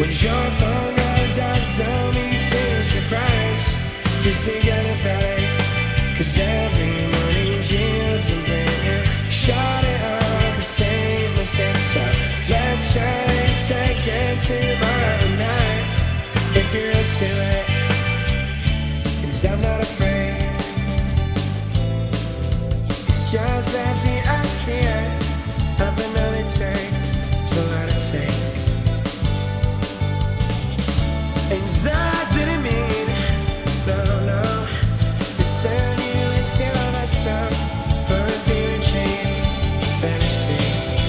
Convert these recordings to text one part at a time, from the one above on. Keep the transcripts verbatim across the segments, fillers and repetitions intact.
When your phone goes off, tell me to surprise. Just forget about it, cause every morning yields a brand new shot at the same mistake. So let's try this again tomorrow night, if you're into it, cause I'm not afraid. It's just that the idea of another take, so let it take. And I didn't mean, no, no, to turn you into myself for a fear and chain fantasy.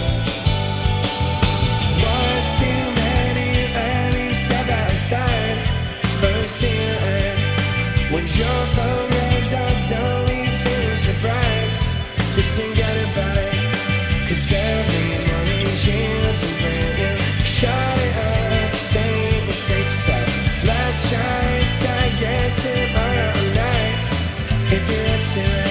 One too many early side by side, first to end. When your phone rings, I don't need to surprise. Just forget about it, cause every morning yields a brand new shot at the same mistake. So let's try this again tomorrow night, if you're into it.